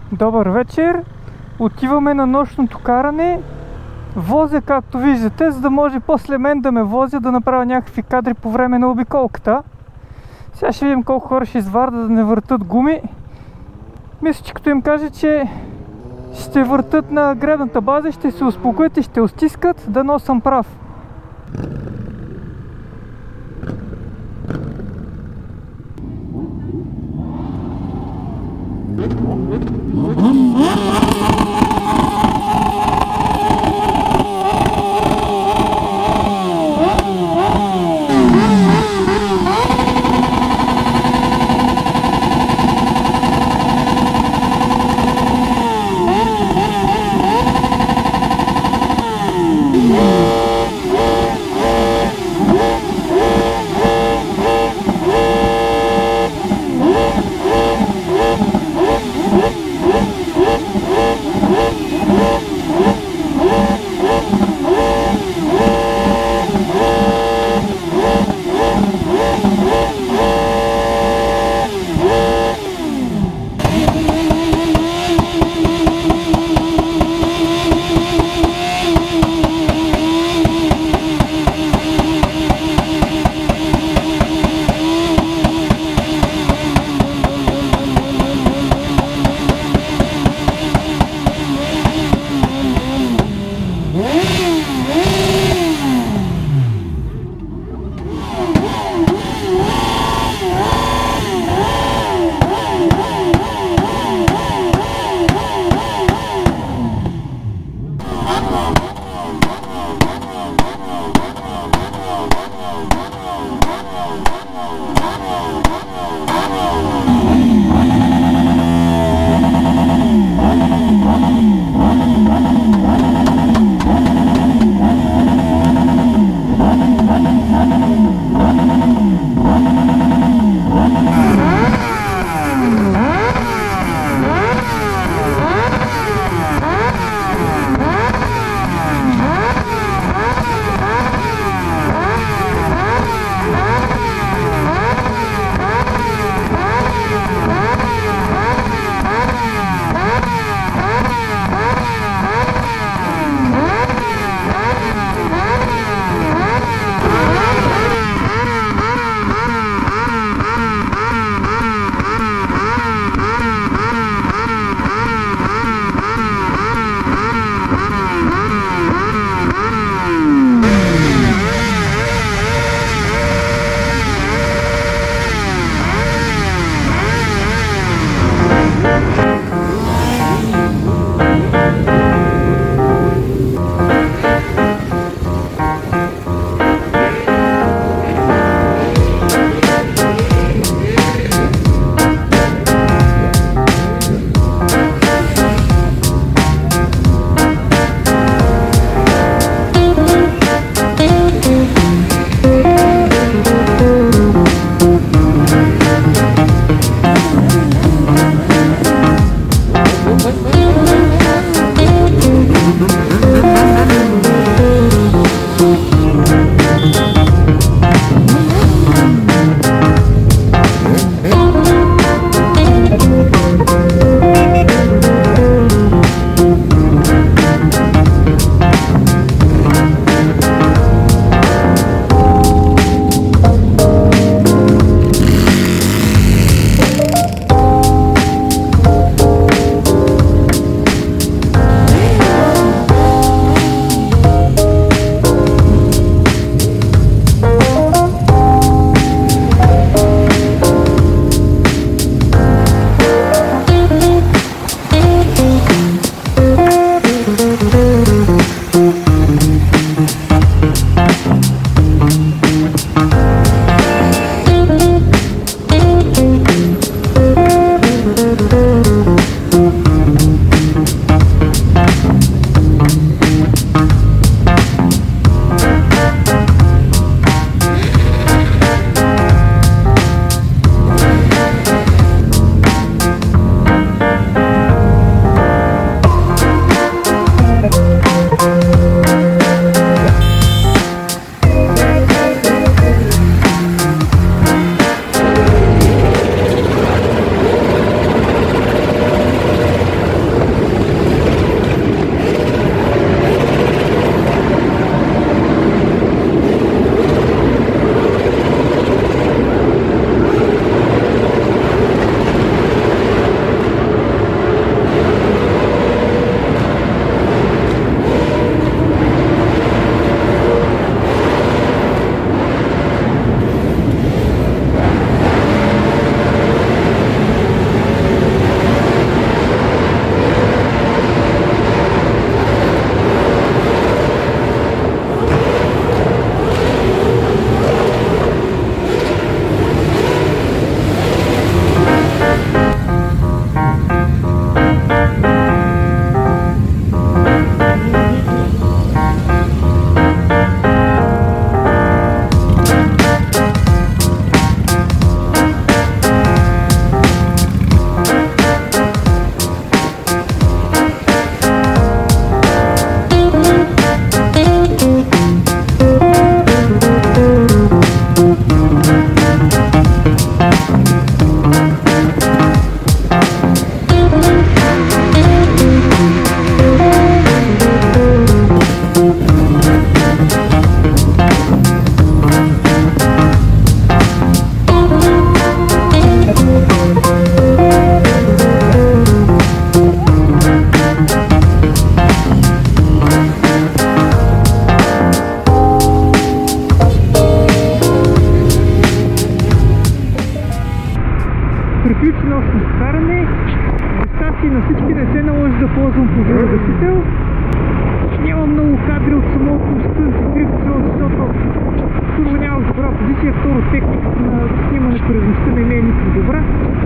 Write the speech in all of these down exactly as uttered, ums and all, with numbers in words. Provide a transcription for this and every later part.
Добър вечер! Отиваме на нощното каране. Возя, както виждате, за да може после мен да ме возя, да направя някакви кадри по време на обиколката. Сега ще видим колко хора ще извардат да не въртат гуми. Мисля, че като им кажа, че ще въртат на гребната база, ще се успокоят и ще устискат, дано съм прав. използвам пожарогасител. Няма много кадри от самото дрифт, защото първо нямах добра позиция, второ техниката на снимането редността не ми е никак добра.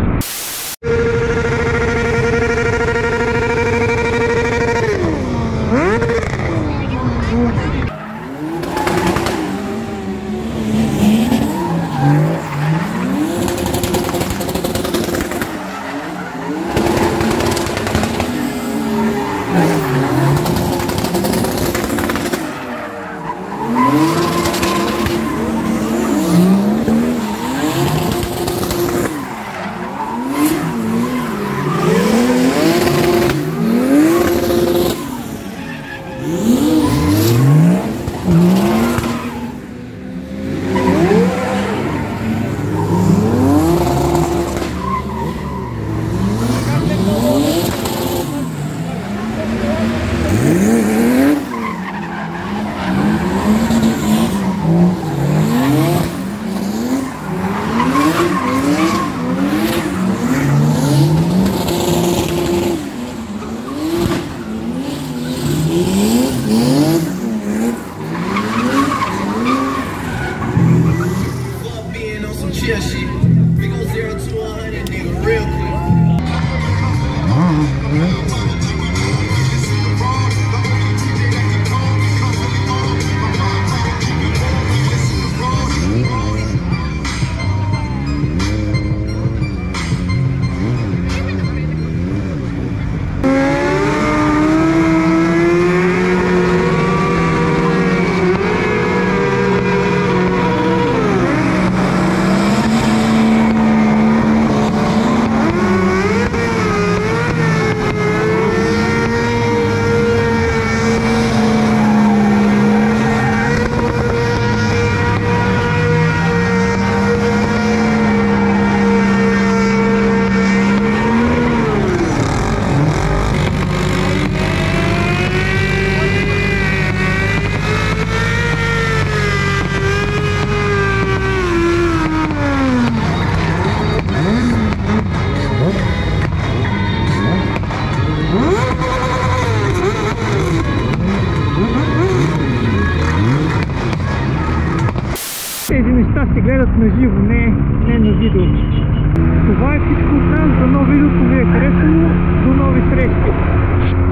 Тези неща се гледат на живо, не, не на видео. Това е всичко от нас. За ново видео, ако ви е харесало. До нови срещи!